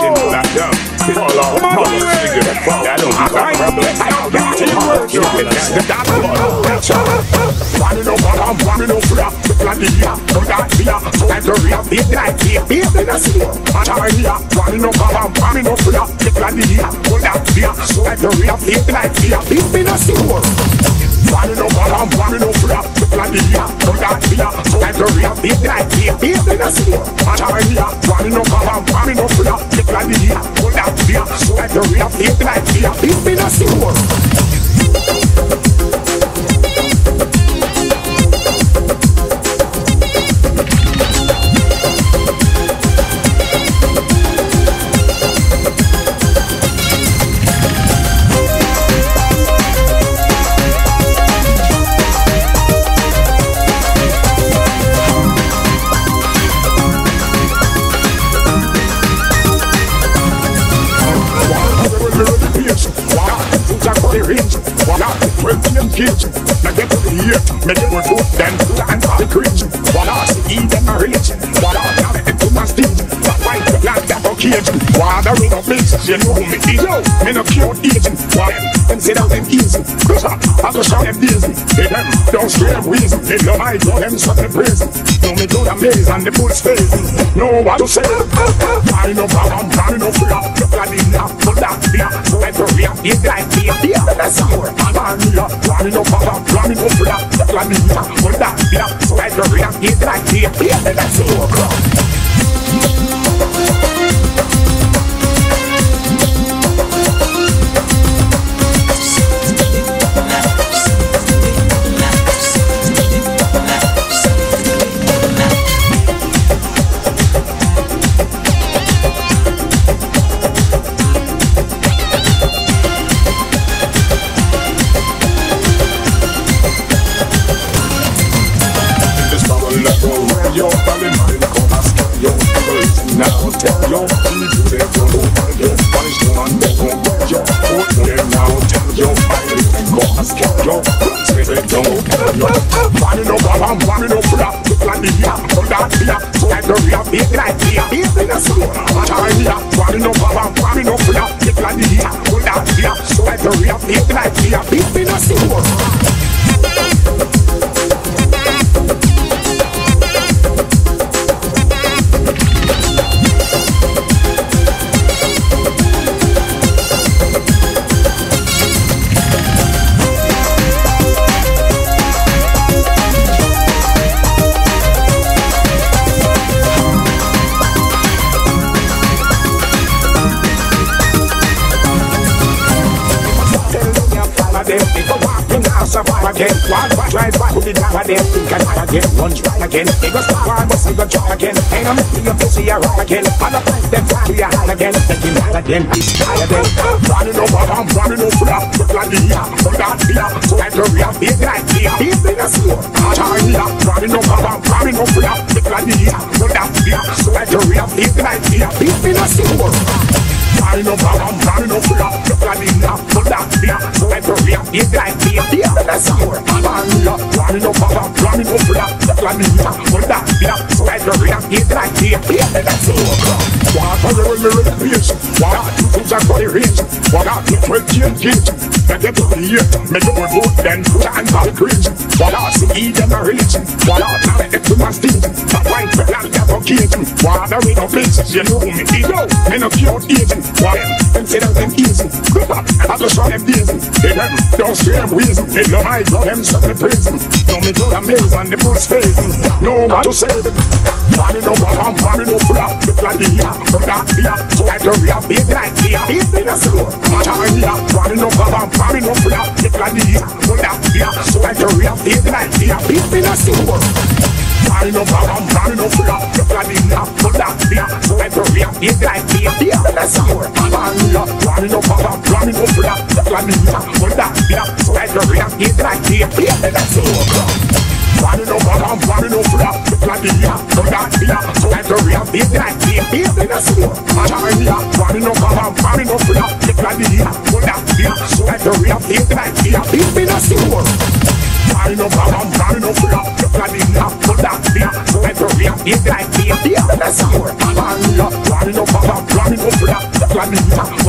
You know me, yo, me no cute agent. Why them say that them easy? I go show them dizzy. They them don't scare them reason. They know I go them shut them prison. Know me do the maze and the bull's face. Know what to say. I know problem, I know fear. The blood is not for that fear. So I don't react, it's like fear. That's how I know problem, I know fear. The blood is not for that fear. So I don't react, it's like fear. That's how again, one try, put it down again, think I again, one try again, it goes one, but see go try again, ain't no making your pussy a rock again, and the price them fly to your hand again, taking that again, it's high again, running over, I'm running over, look like the year, from that beer, so I don't react, big like beer, he's been a slow, running over, I'm running over, look like the year, from that beer, so I don't react, big like beer, he's been a slow. I know I'm running over the planina for that beer, so I don't react, it's like beer, that's how I'm running over the planina for that beer, so I don't react, it's like beer, that's how water will mirror the beach, water to Puja for the range, water to 20 and gauge, then get to the year, make it good boat, then Puja and Valley Creek, water to eat and reach, water to make it to my stage, but why the land that for cage, water with no places, you know me, ego, and a cute agent. Why them say that them easy? Grip up, I just show them dizzy. They them don't scare them reason. They know I got them shut the prison. Know me do the maze and the bull's face. Know what to say. Running over, I'm running over the planina from that beer. So I don't react, big like beer. He's been a slow. Running over, I'm running over the planina from that beer. So I don't react, big like beer. He's been a slow. Running over, I'm running over the planina from that beer. So I don't react, big like beer. That's how running over, I'm running over the planina from that beer. So I don't react, big like beer. That's how running over, I'm running over the planina from that beer. So I don't react, big like beer. That's how running over, I'm running over the planina from that beer. So I don't react, big like beer. That's how running over, I'm running over the planina from that beer. So I don't react, big like beer. That's how running over, I'm running me no black, Glanita.